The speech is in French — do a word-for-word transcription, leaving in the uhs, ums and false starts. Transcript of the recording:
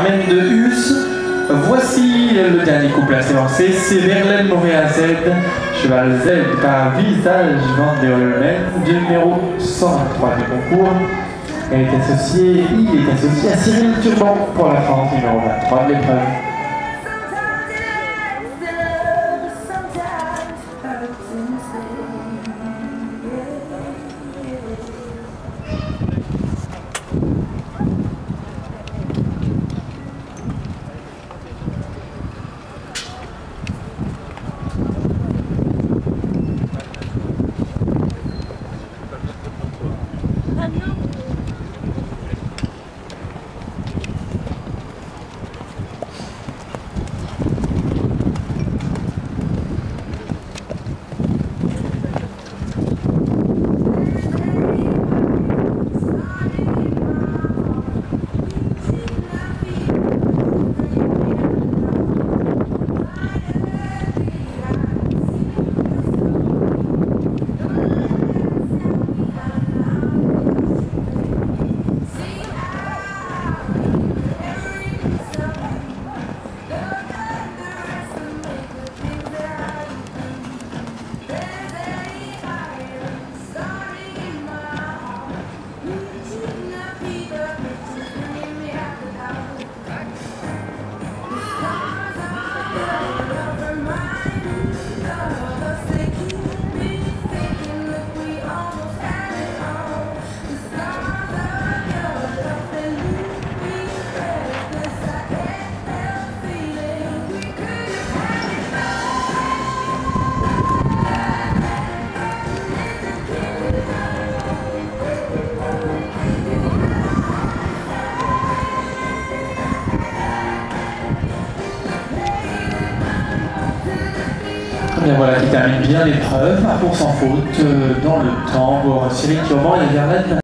Carmen de Hus. Voici le dernier couple à s'élancer, c'est Verlaine Moréa Z, cheval Z par Visage Van der Holmen, du numéro cent vingt-trois du concours. Elle est associée, il est associé à Cyril Turban pour la France, numéro vingt-trois de l'épreuve. Et voilà qui termine bien l'épreuve, à course sans faute, dans le temps pour Cyril Turban et Verlaine.